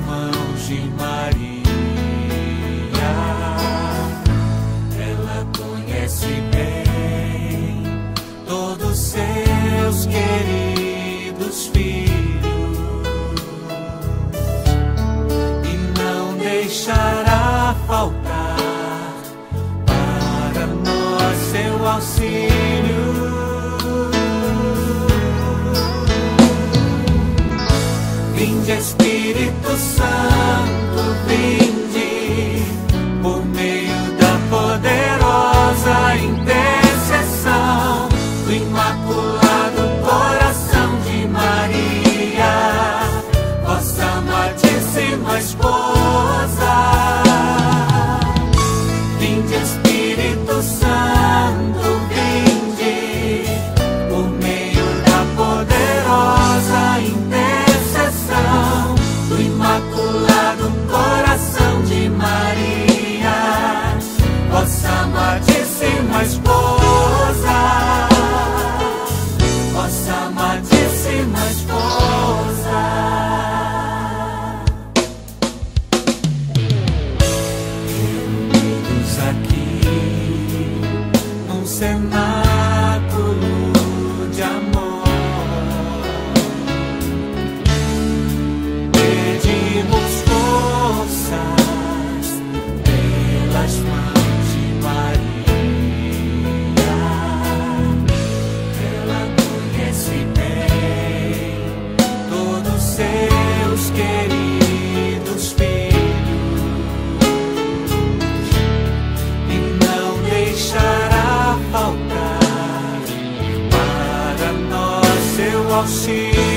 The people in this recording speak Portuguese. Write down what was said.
mãos de Maria. Ela conhece bem todos seus queridos filhos e não deixará faltar para nós seu auxílio. Vinde, Espírito Santo, vinde, por meio da poderosa intercessão do Imaculado Coração de Maria, vossa amadíssima esposa. Vinde, Espírito Santo, vinde, por meio da poderosa intercessão do Imaculado Coração de Maria, vossa amadíssima esposa, vossa amadíssima esposa. Reunidos aqui num cenáculo de amor, pedimos forças pelas mãos de Maria. Ela conhece bem todos seus queridos filhos e não deixará faltar para nós seu auxílio.